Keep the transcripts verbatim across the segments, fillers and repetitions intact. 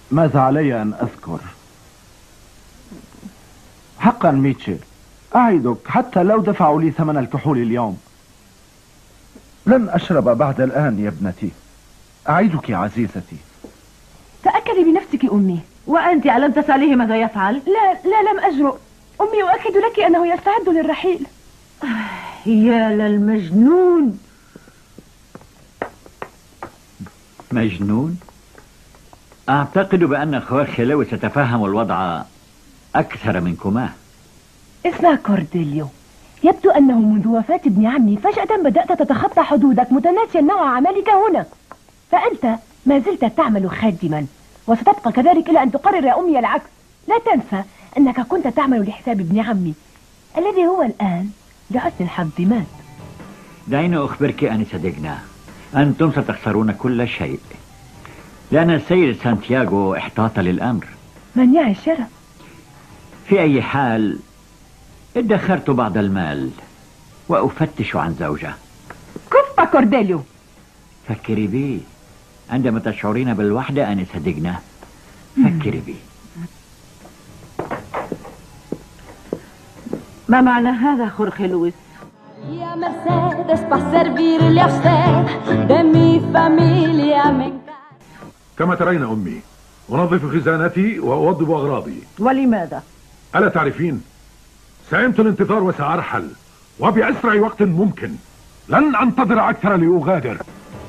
ماذا علي أن أذكر؟ حقا ميتشل، أعدك حتى لو دفعوا لي ثمن الكحول اليوم لن أشرب بعد الآن يا ابنتي. أعدك عزيزتي. تأكدي بنفسك أمي. وأنت ألم تسأليه ماذا يفعل؟ لا لا لم أجرؤ. أمي أؤكد لك أنه يستعد للرحيل. يا للمجنون. مجنون؟ أعتقد بأن خورخي لويس يتفهم الوضع أكثر منكما. اسمع كورديليو، يبدو أنه منذ وفاة ابن عمي فجأة بدأت تتخطى حدودك متناسيا نوع عملك هنا، فأنت ما زلت تعمل خادما وستبقى كذلك إلى أن تقرر يا أمي العكس. لا تنسى أنك كنت تعمل لحساب ابن عمي الذي هو الآن لحسن الحظ مات. دعيني أخبرك أنسة ديغنا، أنتم ستخسرون كل شيء لأن السيد سانتياغو احتاط للأمر. من يعي الشرف؟ في أي حال ادخرت بعض المال وأفتش عن زوجة. كفى كورديليو. فكري بي عندما تشعرين بالوحدة أنسة ديغنا، فكري بي. ما معنى هذا خورخي لويس؟ يا مرسيدس para servirle a usted de mi familia. كما ترين أمي، أنظف خزانتي وأوضب أغراضي. ولماذا؟ ألا تعرفين؟ سئمت الانتظار وسأرحل وبأسرع وقت ممكن. لن أنتظر أكثر لأغادر.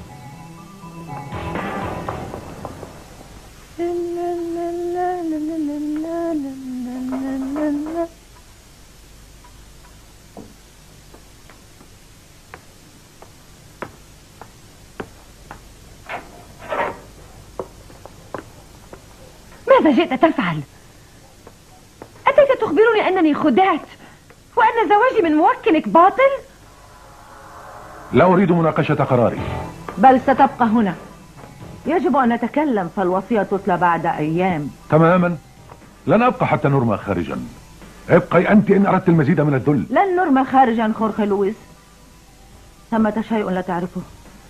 ماذا جئت تفعل؟ أتيت تخبرني أنني خدعت وأن زواجي من موكلك باطل؟ لا أريد مناقشة قراري. بل ستبقى هنا. يجب أن نتكلم، فالوصية تتلى بعد أيام. تماما، لن أبقى حتى نرمى خارجا. ابقي أنت إن أردت المزيد من الذل. لن نرمى خارجا خورخي لويس. ثمة شيء لا تعرفه.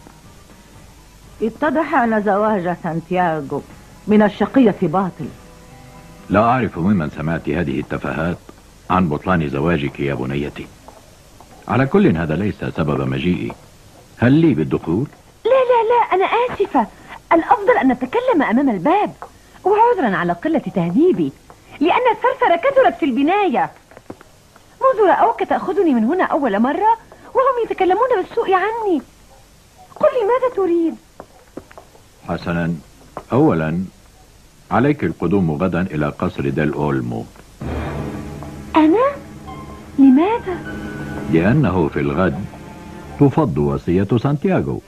اتضح أن زواج سانتياغو من الشقية باطل. لا أعرف ممن سمعت هذه التفاهات عن بطلان زواجك يا بنيتي. على كل هذا ليس سبب مجيئي. هل لي بالدخول؟ لا لا لا أنا آسفة. الأفضل أن نتكلم أمام الباب، وعذرا على قلة تهذيبي لأن الثرثرة كثرت في البناية. منذ رأوك تأخذني من هنا أول مرة وهم يتكلمون بالسوء عني. قل لي ماذا تريد؟ حسنا، أولا عليك القدوم غدا إلى قصر ديل أولمو. أنا؟ لماذا؟ لأنه في الغد تفض وصية سانتياغو.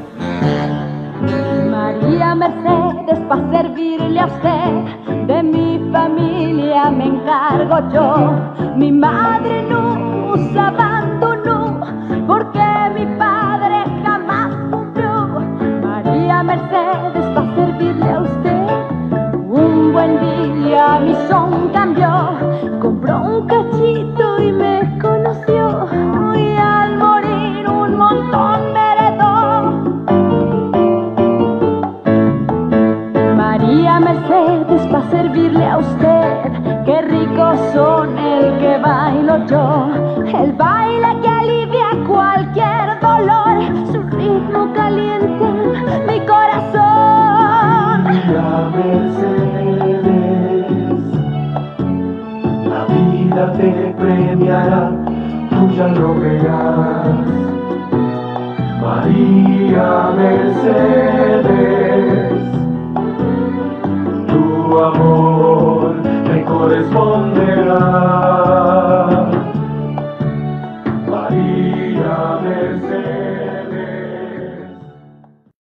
María Mercedes para servirle a usted de mi familia me encargo yo. Mi madre nos abandonó porque mi padre jamás cumplió. María Mercedes para servirle a usted. Un buen día mi son cambió, compró un cachito y me conoció. Y al morir un montón me heredó. María Mercedes para servirle a usted. Qué ricos son el que bailo yo. El baile que alivia cualquier dolor. Su ritmo calienta mi corazón. María Mercedes, la vida te premiará, tú ya lo verás. María Mercedes.